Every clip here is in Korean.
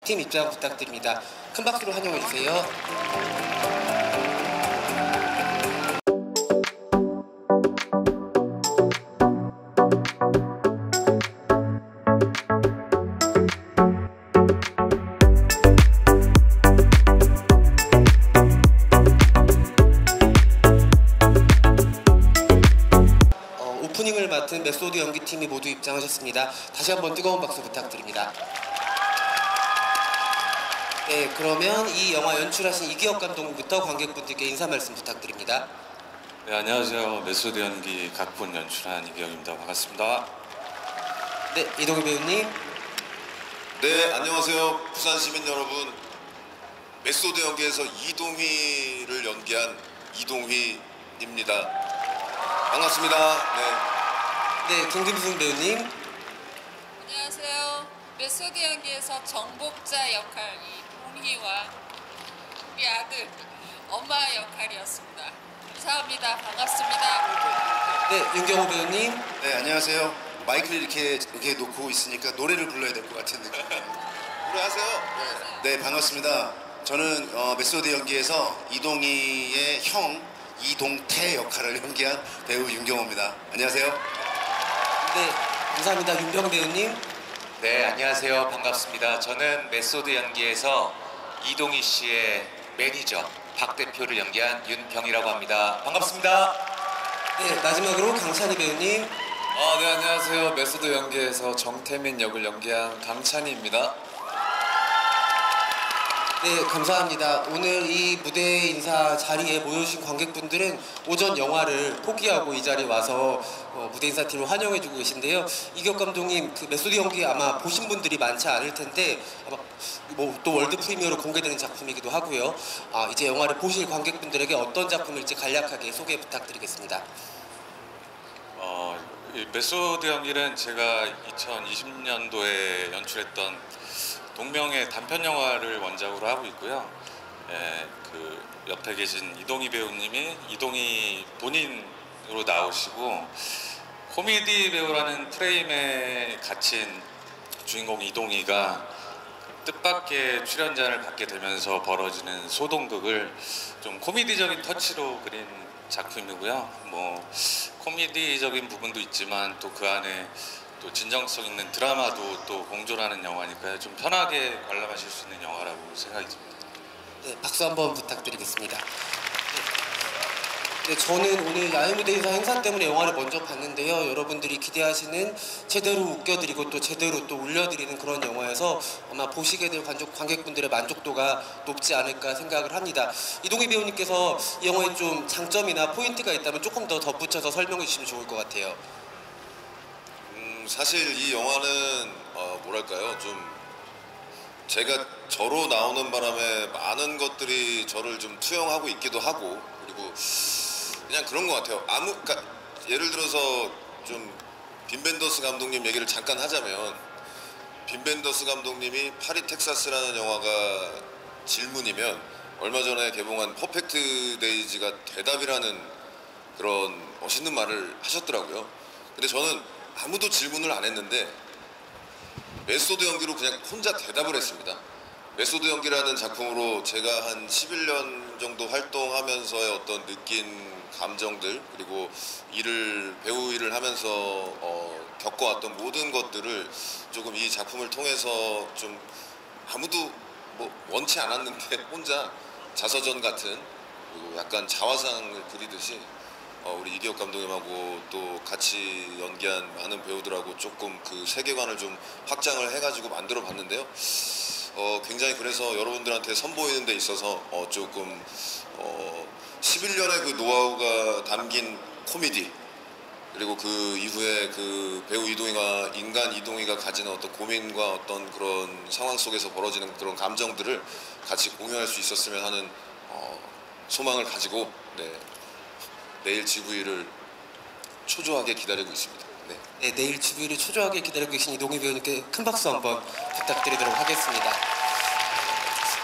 팀 입장 부탁드립니다. 큰 박수로 환영해 주세요. 오프닝을 맡은 메소드 연기팀이 모두 입장하셨습니다. 다시 한번 뜨거운 박수 부탁드립니다. 네, 그러면 이 영화 연출하신 이기혁 감독님부터 관객분들께 인사 말씀 부탁드립니다. 네, 안녕하세요. 메소드 연기 각본 연출한 이기혁입니다. 반갑습니다. 네, 이동희 배우님. 네, 안녕하세요. 부산 시민 여러분. 메소드 연기에서 이동희를 연기한 이동희입니다. 반갑습니다. 네, 김금승 배우님. 안녕하세요. 메소드 연기에서 정복자 역할 이동희와 우리 아들 엄마 역할이었습니다. 감사합니다. 반갑습니다. 네, 윤경호 배우님. 네, 안녕하세요. 마이크를 이렇게 놓고 있으니까 노래를 불러야 될 것 같은 느낌. 노래하세요. 네, 반갑습니다. 저는 메소드 연기에서 이동희의 형 이동태 역할을 연기한 배우 윤경호입니다. 안녕하세요. 네, 감사합니다. 윤병 배우님. 네, 안녕하세요. 반갑습니다. 저는 메소드 연기에서 이동희 씨의 매니저 박 대표를 연기한 윤병이라고 합니다. 반갑습니다. 네, 마지막으로 강찬희 배우님. 네, 안녕하세요. 메소드 연기에서 정태민 역을 연기한 강찬희입니다. 네, 감사합니다. 오늘 이 무대 인사 자리에 모여주신 관객분들은 오전 영화를 포기하고 이 자리에 와서 무대 인사팀을 환영해주고 계신데요. 이기혁 감독님, 그 메소드 연기 아마 보신 분들이 많지 않을 텐데 아마 또 월드 프리미어로 공개되는 작품이기도 하고요. 이제 영화를 보실 관객분들에게 어떤 작품일지 간략하게 소개 부탁드리겠습니다. 이 메소드 연기는 제가 2020년도에 연출했던 동명의 단편 영화를 원작으로 하고 있고요. 그 옆에 계신 이동희 배우님이 이동희 본인으로 나오시고 코미디 배우라는 프레임에 갇힌 주인공 이동희가 뜻밖의 출연자를 갖게 되면서 벌어지는 소동극을 좀 코미디적인 터치로 그린 작품이고요. 뭐 코미디적인 부분도 있지만 또 그 안에 또 진정성 있는 드라마도 또 공존하는 영화니까요. 좀 편하게 관람하실 수 있는 영화라고 생각이 듭니다. 네, 박수 한번 부탁드리겠습니다. 네, 저는 오늘 야외무대에서 행사 때문에 영화를 먼저 봤는데요. 여러분들이 기대하시는 제대로 웃겨드리고 또 제대로 또 울려드리는 그런 영화여서 아마 보시게 될 관객분들의 만족도가 높지 않을까 생각을 합니다. 이동희 배우님께서 이 영화에 좀 장점이나 포인트가 있다면 조금 더 덧붙여서 설명해 주시면 좋을 것 같아요. 사실 이 영화는 뭐랄까요, 좀 제가 저로 나오는 바람에 많은 것들이 저를 좀 투영하고 있기도 하고, 그리고 그냥 그런 것 같아요. 그러니까 예를 들어서 좀 빈 벤더스 감독님 얘기를 잠깐 하자면, 빈 벤더스 감독님이 파리 텍사스라는 영화가 질문이면 얼마 전에 개봉한 퍼펙트 데이즈가 대답이라는 그런 멋있는 말을 하셨더라고요. 근데 저는 아무도 질문을 안 했는데 메소드 연기로 그냥 혼자 대답을 했습니다. 메소드 연기라는 작품으로 제가 한 11년 정도 활동하면서의 어떤 느낀 감정들, 그리고 배우 일을 하면서 겪어왔던 모든 것들을 조금 이 작품을 통해서 좀 아무도 뭐 원치 않았는데 혼자 자서전 같은, 그리고 약간 자화상을 그리듯이 우리 이기혁 감독님하고 또 같이 연기한 많은 배우들하고 조금 그 세계관을 좀 확장을 해가지고 만들어 봤는데요. 굉장히 그래서 여러분들한테 선보이는 데 있어서 조금 11년의 그 노하우가 담긴 코미디, 그리고 그 이후에 그 배우 인간 이동희가 가지는 어떤 고민과 어떤 그런 상황 속에서 벌어지는 그런 감정들을 같이 공유할 수 있었으면 하는 소망을 가지고 내일 GV를 초조하게 기다리고 있습니다. 네, 내일 GV를 초조하게 기다리고 계신 이동희 배우님께 큰 박수 한번 부탁드리도록 하겠습니다.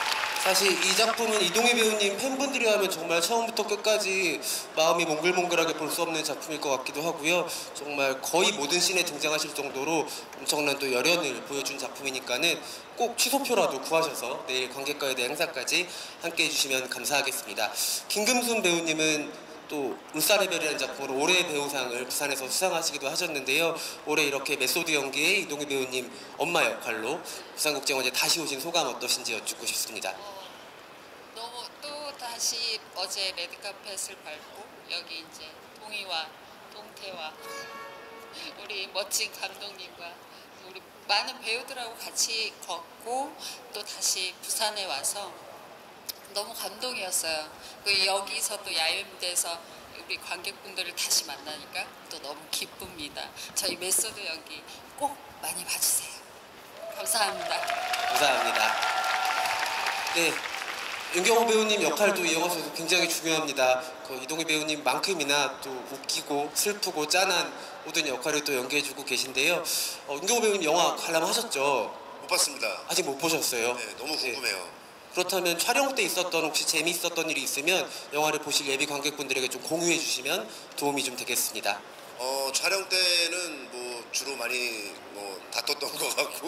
사실 이 작품은 이동희 배우님 팬분들이라면 정말 처음부터 끝까지 마음이 몽글몽글하게 볼 수 없는 작품일 것 같기도 하고요. 정말 거의 모든 씬에 등장하실 정도로 엄청난 또 열연을 보여준 작품이니까는 꼭 취소표라도 구하셔서 내일 관객과의 대 행사까지 함께 해주시면 감사하겠습니다. 김금순 배우님은 또 울산의 별이라는 작품으로 올해의 배우상을 부산에서 수상하시기도 하셨는데요. 올해 이렇게 메소드 연기의 이동희 배우님 엄마 역할로 부산국제영화제 다시 오신 소감 어떠신지 여쭙고 싶습니다. 너무 또 다시 어제 레드카펫을 밟고 여기 이제 동희와 동태와 우리 멋진 감독님과 우리 많은 배우들하고 같이 걷고 또 다시 부산에 와서 너무 감동이었어요. 여기서 또 야유무대에서 우리 관객분들을 다시 만나니까 또 너무 기쁩니다. 저희 메소드 연기 꼭 많이 봐주세요. 감사합니다. 감사합니다. 네, 윤경호 배우님 역할도 이 영화에서 굉장히 중요합니다. 그 이동희 배우님만큼이나 또 웃기고 슬프고 짠한 모든 역할을 또 연기해주고 계신데요. 윤경호 배우님 영화 관람하셨죠? 못 봤습니다. 아직 못 보셨어요? 네, 너무 궁금해요. 그렇다면 촬영 때 있었던 혹시 재미있었던 일이 있으면 영화를 보실 예비 관객분들에게 좀 공유해 주시면 도움이 좀 되겠습니다. 촬영 때는 뭐 주로 많이 뭐 다퉜던 것 같고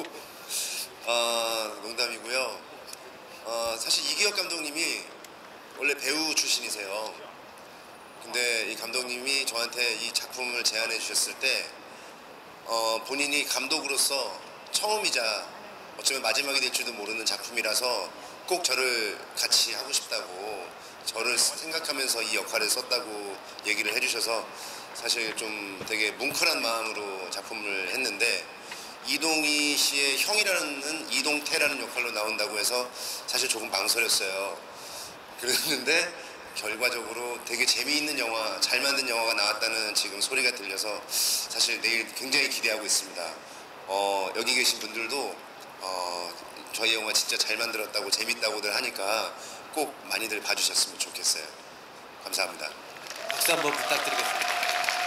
농담이고요. 사실 이기혁 감독님이 원래 배우 출신이세요. 근데 이 감독님이 저한테 이 작품을 제안해 주셨을 때 본인이 감독으로서 처음이자 어쩌면 마지막이 될 줄도 모르는 작품이라서 꼭 저를 같이 하고 싶다고 저를 생각하면서 이 역할을 썼다고 얘기를 해주셔서 사실 좀 되게 뭉클한 마음으로 작품을 했는데 이동희 씨의 형이라는 이동태라는 역할로 나온다고 해서 사실 조금 망설였어요. 그랬는데 결과적으로 되게 재미있는 영화, 잘 만든 영화가 나왔다는 지금 소리가 들려서 사실 내일 굉장히 기대하고 있습니다. 여기 계신 분들도 저희 영화 진짜 잘 만들었다고 재밌다고들 하니까 꼭 많이들 봐주셨으면 좋겠어요. 감사합니다. 박수 한번 부탁드리겠습니다.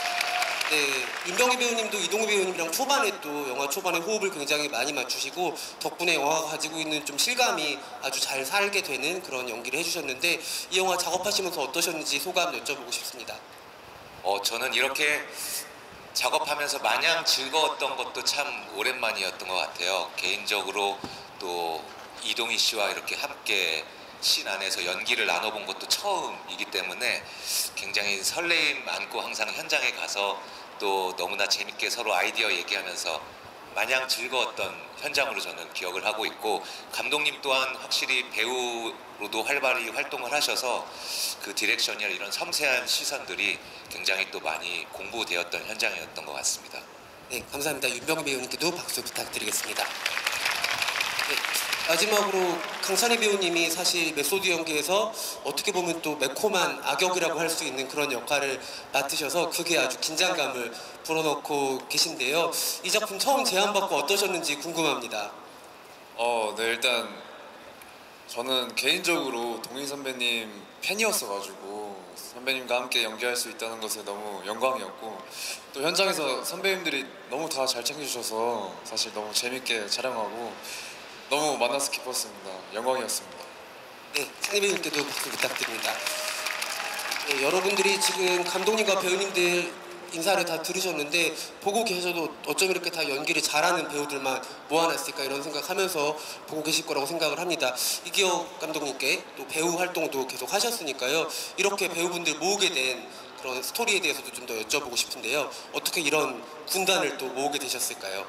네, 윤병희 배우님도 이동희 배우님이랑 초반에 또 영화 초반에 호흡을 굉장히 많이 맞추시고 덕분에 영화가 가지고 있는 좀 실감이 아주 잘 살게 되는 그런 연기를 해주셨는데 이 영화 작업하시면서 어떠셨는지 소감 여쭤보고 싶습니다. 저는 이렇게 작업하면서 마냥 즐거웠던 것도 참 오랜만이었던 것 같아요. 개인적으로 또 이동희 씨와 이렇게 함께 씬 안에서 연기를 나눠본 것도 처음이기 때문에 굉장히 설레임 안고 항상 현장에 가서 또 너무나 재밌게 서로 아이디어 얘기하면서 마냥 즐거웠던 현장으로 저는 기억을 하고 있고 감독님 또한 확실히 배우로도 활발히 활동을 하셔서 그 디렉션이나 이런 섬세한 시선들이 굉장히 또 많이 공부되었던 현장이었던 것 같습니다. 네, 감사합니다. 윤병희 배우님께도 박수 부탁드리겠습니다. 네, 마지막으로 강찬희 배우님이 사실 메소드 연기에서 어떻게 보면 또 매콤한 악역이라고 할 수 있는 그런 역할을 맡으셔서 그게 아주 긴장감을 불어넣고 계신데요. 이 작품 처음 제안받고 어떠셨는지 궁금합니다. 네, 일단 저는 개인적으로 동희 선배님 팬이었어가지고 선배님과 함께 연기할 수 있다는 것에 너무 영광이었고 또 현장에서 선배님들이 너무 다 잘 챙겨주셔서 사실 너무 재밌게 촬영하고 너무 만나서 기뻤습니다. 영광이었습니다. 네, 찬희 배우님께도 박수 부탁드립니다. 네, 여러분들이 지금 감독님과 배우님들 인사를 다 들으셨는데 보고 계셔도 어쩜 이렇게 다 연기를 잘하는 배우들만 모아놨을까 이런 생각하면서 보고 계실 거라고 생각을 합니다. 이기혁 감독님께 또 배우 활동도 계속 하셨으니까요. 이렇게 배우분들 모으게 된 그런 스토리에 대해서도 좀 더 여쭤보고 싶은데요. 어떻게 이런 군단을 또 모으게 되셨을까요?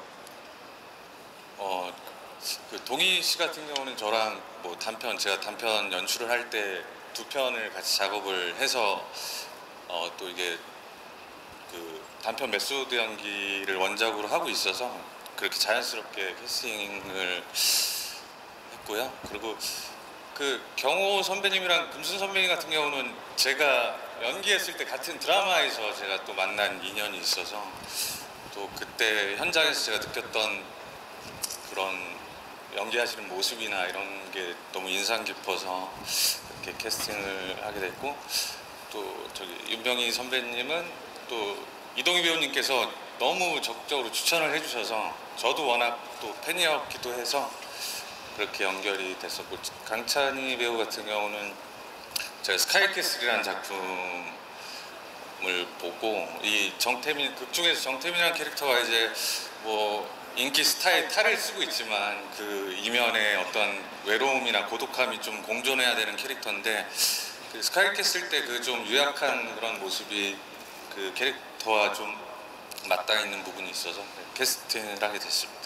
그 동희 씨 같은 경우는 저랑 뭐 제가 단편 연출을 할 때 두 편을 같이 작업을 해서 또 이게 그 단편 메소드 연기를 원작으로 하고 있어서 그렇게 자연스럽게 캐스팅을 했고요. 그리고 그 경호 선배님이랑 금순 선배님 같은 경우는 제가 연기했을 때 같은 드라마에서 제가 또 만난 인연이 있어서 또 그때 현장에서 제가 느꼈던 그런 연기하시는 모습이나 이런 게 너무 인상 깊어서 이렇게 캐스팅을 하게 됐고 또 저기 윤병희 선배님은 또 이동희 배우님께서 너무 적극적으로 추천을 해주셔서 저도 워낙 또 팬이었기도 해서 그렇게 연결이 됐었고, 강찬희 배우 같은 경우는 제가 스카이캐슬이라는 작품을 보고, 이 정태민, 극 중에서 정태민이라는 캐릭터가 이제 뭐 인기 스타의 탈을 쓰고 있지만 그 이면에 어떤 외로움이나 고독함이 좀 공존해야 되는 캐릭터인데, 그 스카이캐슬 때 그 좀 유약한 그런 모습이 그 캐릭터와 좀 맞닿아 있는 부분이 있어서 캐스팅을 하게 됐습니다.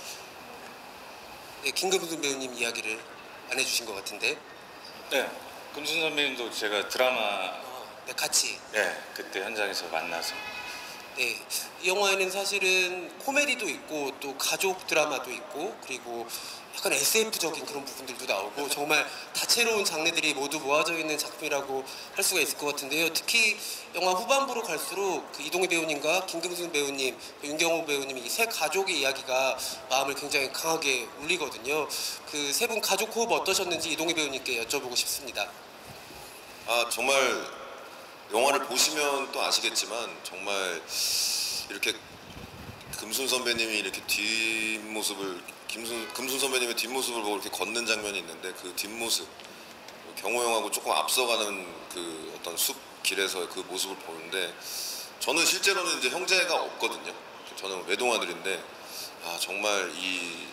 네, 김금순 배우님 이야기를 안 해주신 것 같은데. 네, 금순 선배님도 제가 드라마 네, 같이. 그때 현장에서 만나서. 네, 이 영화에는 사실은 코미디도 있고 또 가족 드라마도 있고 그리고 약간 SF적인 그런 부분들도 나오고 정말 다채로운 장르들이 모두 모아져 있는 작품이라고 할 수가 있을 것 같은데요. 특히 영화 후반부로 갈수록 그 이동희 배우님과 김금순 배우님, 윤경호 배우님 이 세 가족의 이야기가 마음을 굉장히 강하게 울리거든요. 그 세 분 가족 호흡 어떠셨는지 이동희 배우님께 여쭤보고 싶습니다. 아 정말 영화를 보시면 또 아시겠지만 정말 이렇게 금순 선배님이 이렇게 뒷모습을 금순 선배님의 뒷모습을 보고 이렇게 걷는 장면이 있는데 그 뒷모습 경호 형하고 조금 앞서가는 그 어떤 숲 길에서 그 모습을 보는데 저는 실제로는 이제 형제가 없거든요. 저는 외동아들인데 아 정말 이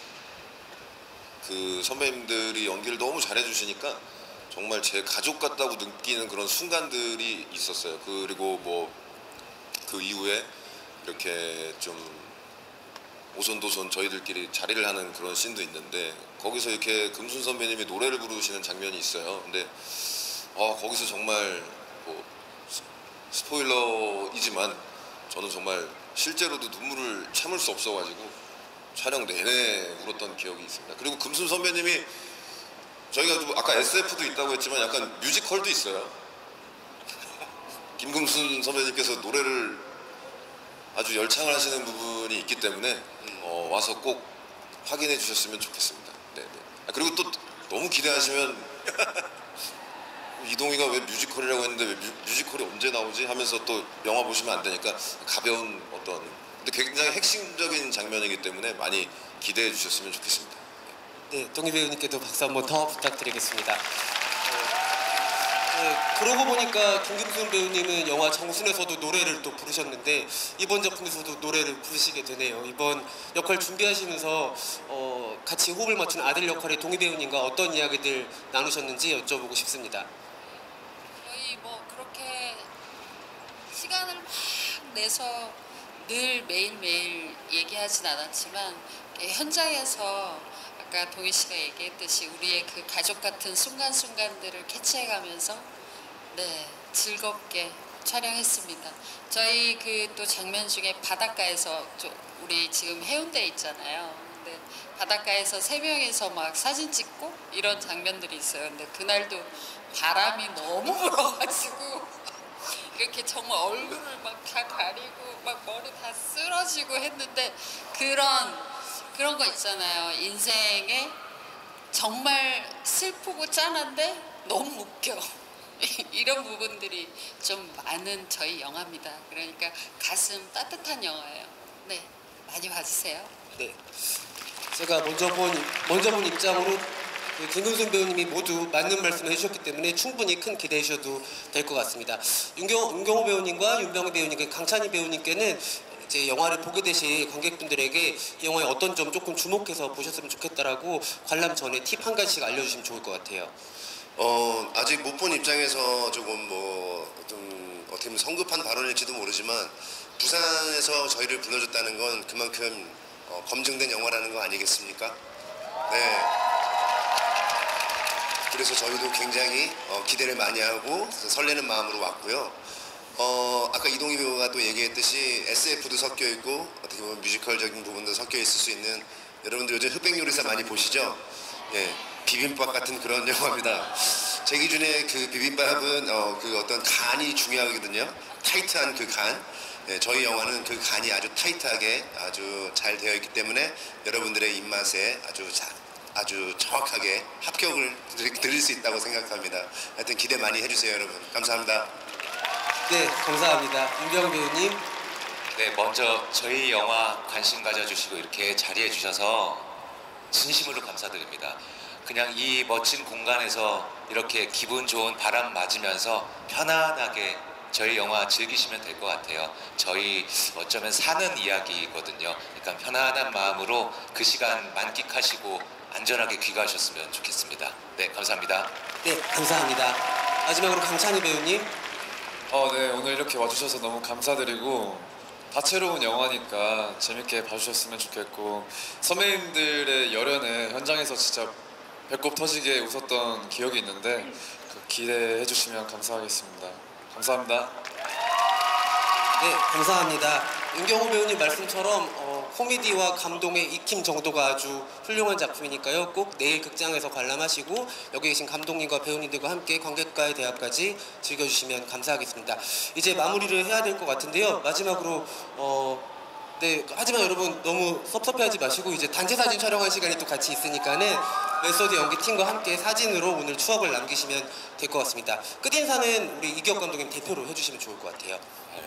그 선배님들이 연기를 너무 잘해주시니까 정말 제 가족 같다고 느끼는 그런 순간들이 있었어요. 그리고 뭐 그 이후에 이렇게 좀 오손도손 저희들끼리 자리를 하는 그런 씬도 있는데 거기서 이렇게 금순 선배님이 노래를 부르시는 장면이 있어요. 근데 거기서 정말 뭐 스포일러이지만 저는 정말 실제로도 눈물을 참을 수 없어가지고 촬영 내내 울었던 기억이 있습니다. 그리고 금순 선배님이 저희가 좀 아까 SF도 있다고 했지만 약간 뮤지컬도 있어요. 김금순 선배님께서 노래를 아주 열창을 하시는 부분이 있기 때문에 와서 꼭 확인해 주셨으면 좋겠습니다. 네네. 그리고 또 너무 기대하시면 이동희가 왜 뮤지컬이라고 했는데 왜 뮤지컬이 언제 나오지 하면서 또 영화 보시면 안 되니까 가벼운 어떤 근데 굉장히 핵심적인 장면이기 때문에 많이 기대해 주셨으면 좋겠습니다. 네, 동희 배우님께도 박수 한번 더 부탁드리겠습니다. 네, 그러고 보니까 김금순 배우님은 영화 정순에서도 노래를 또 부르셨는데 이번 작품에서도 노래를 부르시게 되네요. 이번 역할 준비하시면서 같이 호흡을 맞춘 아들 역할의 동희 배우님과 어떤 이야기들 나누셨는지 여쭤보고 싶습니다. 저희 뭐 그렇게 시간을 막 내서 늘 매일매일 얘기하진 않았지만 현장에서 아까 동희 씨가 얘기했듯이 우리의 그 가족 같은 순간순간들을 캐치해가면서 네 즐겁게 촬영했습니다. 저희 그 또 장면 중에 바닷가에서 우리 지금 해운대에 있잖아요. 근데 바닷가에서 세 명이서 막 사진 찍고 이런 장면들이 있어요. 근데 그날도 바람이 너무 불어가지고 이렇게 정말 얼굴을 막 다 가리고 막 머리 다 쓰러지고 했는데 그런 거 있잖아요. 인생에 정말 슬프고 짠한데 너무 웃겨. 이런 부분들이 좀 많은 저희 영화입니다. 그러니까 가슴 따뜻한 영화예요. 네, 많이 봐주세요. 네, 제가 먼저 본 입장으로 그 김금순 배우님이 모두 맞는 말씀을 해주셨기 때문에 충분히 큰 기대해 주셔도 될 것 같습니다. 윤경호 배우님과 윤병희 배우님, 강찬희 배우님께는 이제 영화를 보게 되실 관객분들에게 이 영화의 어떤 점 조금 주목해서 보셨으면 좋겠다라고 관람 전에 팁 한 가지씩 알려주시면 좋을 것 같아요. 아직 못 본 입장에서 조금 좀 어떻게 보면 성급한 발언일지도 모르지만 부산에서 저희를 불러줬다는 건 그만큼 검증된 영화라는 거 아니겠습니까? 네. 그래서 저희도 굉장히 기대를 많이 하고 설레는 마음으로 왔고요. 아까 이동희 배우가 또 얘기했듯이 SF도 섞여 있고 어떻게 보면 뮤지컬적인 부분도 섞여 있을 수 있는 여러분들 요즘 흑백 요리사 많이 보시죠? 예, 비빔밥 같은 그런 영화입니다. 제 기준에 그 비빔밥은 그 어떤 간이 중요하거든요. 타이트한 그 간. 예, 저희 영화는 그 간이 아주 타이트하게 아주 잘 되어 있기 때문에 여러분들의 입맛에 아주 정확하게 합격을 드릴 수 있다고 생각합니다. 하여튼 기대 많이 해주세요, 여러분. 감사합니다. 네, 감사합니다. 윤병희 배우님. 네, 먼저 저희 영화 관심 가져주시고 이렇게 자리해 주셔서 진심으로 감사드립니다. 그냥 이 멋진 공간에서 이렇게 기분 좋은 바람 맞으면서 편안하게 저희 영화 즐기시면 될 것 같아요. 저희 어쩌면 사는 이야기거든요. 그러니까 편안한 마음으로 그 시간 만끽하시고 안전하게 귀가하셨으면 좋겠습니다. 네, 감사합니다. 네, 감사합니다. 마지막으로 강찬희 배우님. 네, 오늘 이렇게 와주셔서 너무 감사드리고 다채로운 영화니까 재밌게 봐주셨으면 좋겠고 선배님들의 열연에 현장에서 진짜 배꼽 터지게 웃었던 기억이 있는데 그 기대해 주시면 감사하겠습니다. 감사합니다. 네, 감사합니다. 윤경호 배우님 말씀처럼 코미디와 감동의 익힘 정도가 아주 훌륭한 작품이니까요. 꼭 내일 극장에서 관람하시고 여기 계신 감독님과 배우님들과 함께 관객과의 대화까지 즐겨주시면 감사하겠습니다. 이제 마무리를 해야 될 것 같은데요. 마지막으로 네, 하지만 여러분 너무 섭섭해하지 마시고 이제 단체 사진 촬영할 시간이 또 같이 있으니까는 메소드 연기팀과 함께 사진으로 오늘 추억을 남기시면 될 것 같습니다. 끝인사는 우리 이기혁 감독님 대표로 해주시면 좋을 것 같아요.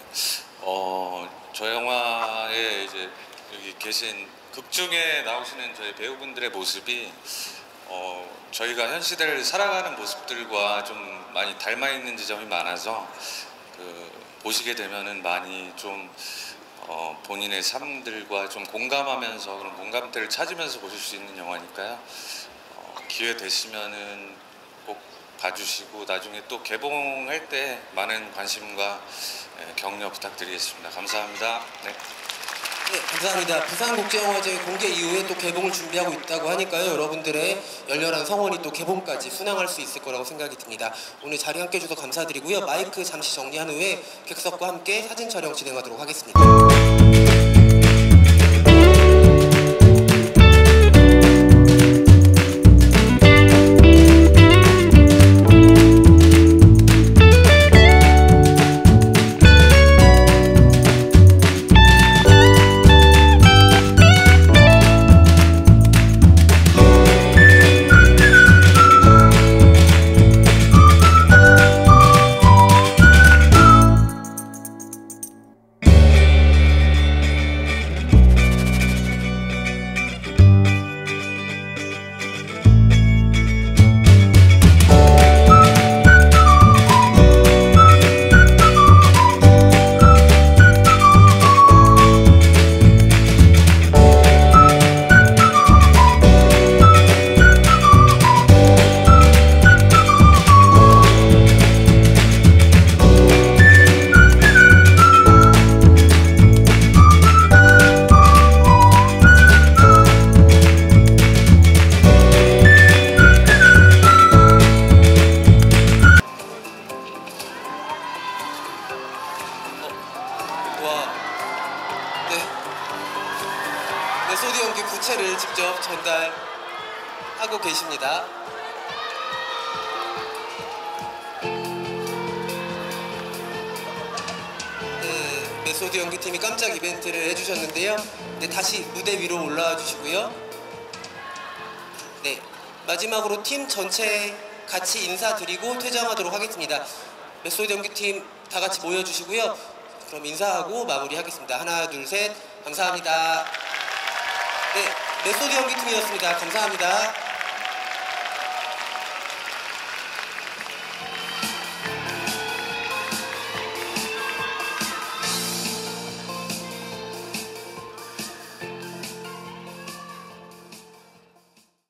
저 영화에 이제 여기 계신 극 중에 나오시는 저희 배우분들의 모습이 저희가 현 시대를 살아가는 모습들과 좀 많이 닮아 있는 지점이 많아서 보시게 되면은 많이 좀 본인의 삶들과 좀 공감하면서 그런 공감대를 찾으면서 보실 수 있는 영화니까요. 기회 되시면은 꼭 봐주시고 나중에 또 개봉할 때 많은 관심과 격려 부탁드리겠습니다. 감사합니다. 네. 네, 감사합니다. 부산국제영화제 공개 이후에 또 개봉을 준비하고 있다고 하니까요. 여러분들의 열렬한 성원이 또 개봉까지 순항할 수 있을 거라고 생각이 듭니다. 오늘 자리 함께 해주셔서 감사드리고요. 마이크 잠시 정리한 후에 객석과 함께 사진 촬영 진행하도록 하겠습니다. 메소드 연기 부채를 직접 전달하고 계십니다. 네, 메소드 연기팀이 깜짝 이벤트를 해주셨는데요. 네, 다시 무대 위로 올라와 주시고요. 네, 마지막으로 팀 전체 같이 인사드리고 퇴장하도록 하겠습니다. 메소드 연기팀 다 같이 모여주시고요. 그럼 인사하고 마무리하겠습니다. 하나, 둘, 셋. 감사합니다. 네, 메소드 연기팀이었습니다. 감사합니다.